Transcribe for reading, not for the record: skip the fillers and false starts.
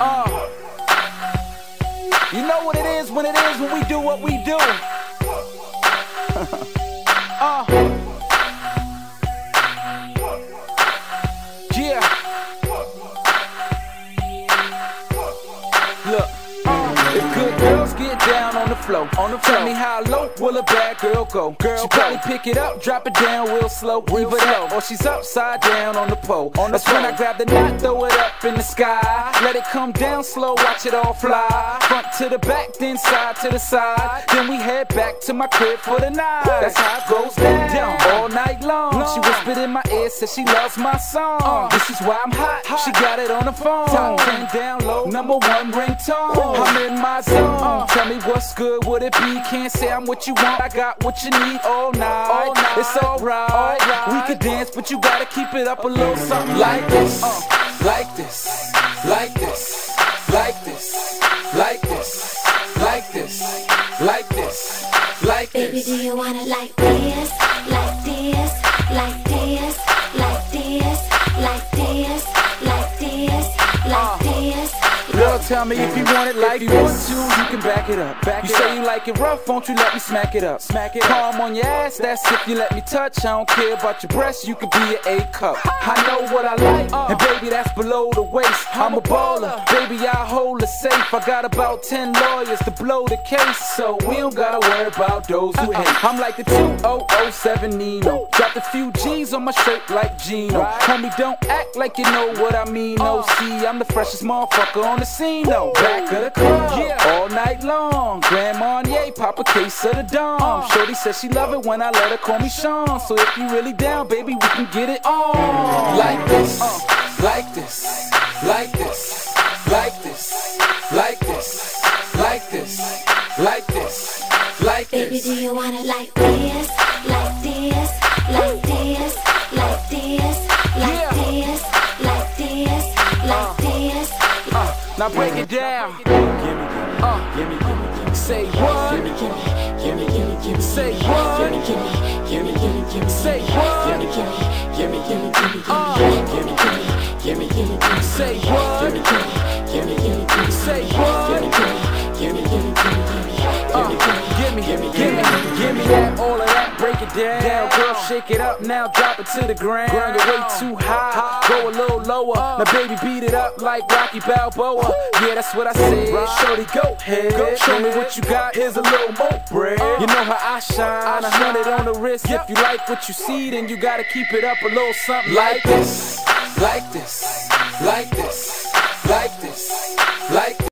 You know what it is when we do what we do. Yeah. Look. If good girls get down on the floor, tell me how low will a bad girl go? She probably pick it up, drop it down real slow, leave it up, or she's upside down on the pole. That's when I grab the knot, throw it up in the sky, let it come down slow, watch it all fly. Front to the back, then side to the side, then we head back to my crib for the night. That's how it goes down all night long. She whispered in my ear, said she loves my song. This is why I'm hot, she got it on the phone. Top 10 down low, #1 ringtone. I'm in my zone. Tell me what's good, would it be? Can't say I'm what you want, I got what you need all night. It's alright, we could dance, but you gotta keep it up a little something like this, like this, like this, like this, like this, like this, like this, like this. Baby, do you want it like this, like this, like this, like this, like this, like this, like this? Girl, tell me if you want it like this. If you want to, you can back it up. You say you like it rough, won't you let me smack it up? Palm on your ass, that's if you let me touch. I don't care about your breasts, you could be an A cup. I know what I like, and baby, that's below the waist. I'm a baller, baby, I hold it safe. I got about 10 lawyers to blow the case, so we don't gotta worry about those who hate. I'm like the 2007 Nino, dropped a few G's on my shirt like Gino. Homie, don't act like you know what I mean. No, see, I'm the freshest motherfucker on the scene, no. Back of the club, all night long. Grand Marnier, pop a case of the Dom. Shorty says she love it when I let her call me Sean. So if you really down, baby, we can get it on. Like this, like this, like this, like this, like this, like this, like this, like this. Baby, do you want it like this, like this, like this, like this, like this, like this, like this? Now break it down. Say what? Say what? Say what? Say what? Say what? Give me that, all of that, break it down. Girl, shake it up now, drop it to the ground. Girl, you're way too high, go a little lower. Now baby, beat it up like Rocky Balboa. Yeah, that's what I said. Shorty, go ahead, show me what you got. Here's a little more bread. You know how I shine, 100 on the wrist. If you like what you see, then you gotta keep it up a little something like this, like this, like this,